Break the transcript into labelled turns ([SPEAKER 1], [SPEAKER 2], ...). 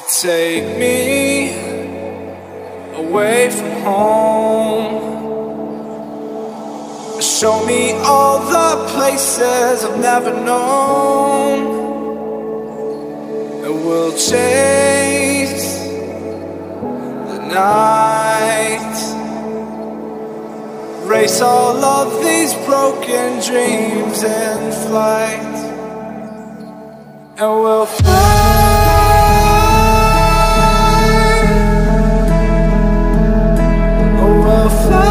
[SPEAKER 1] Take me away from home. Show me all the places I've never known. And we'll chase the night, race all of these broken dreams in flight. And we'll fly. We'll fly.